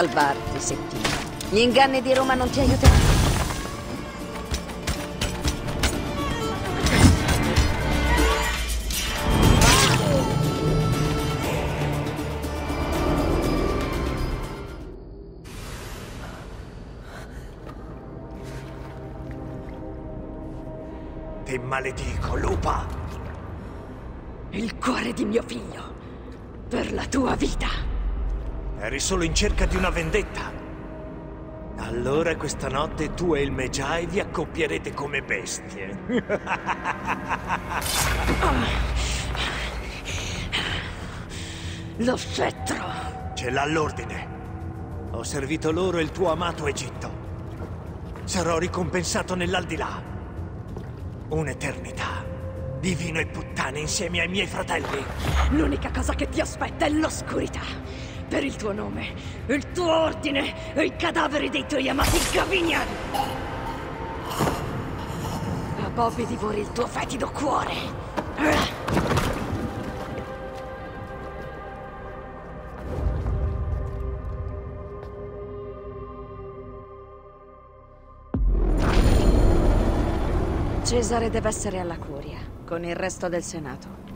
salvarti, Settimo. Gli inganni di Roma non ti aiuteranno. Ti maledico, lupa! Il cuore di mio figlio, per la tua vita. Eri solo in cerca di una vendetta. Allora questa notte tu e il Medjay vi accoppierete come bestie. Lo scettro. Ce l'ha l'ordine. Ho servito loro e il tuo amato Egitto. Sarò ricompensato nell'aldilà. Un'eternità. Di vino e puttane insieme ai miei fratelli. L'unica cosa che ti aspetta è l'oscurità. Per il tuo nome, il tuo ordine e i cadaveri dei tuoi amati Gaviniani. A Bobby divori il tuo fetido cuore. Cesare deve essere alla curia, con il resto del Senato.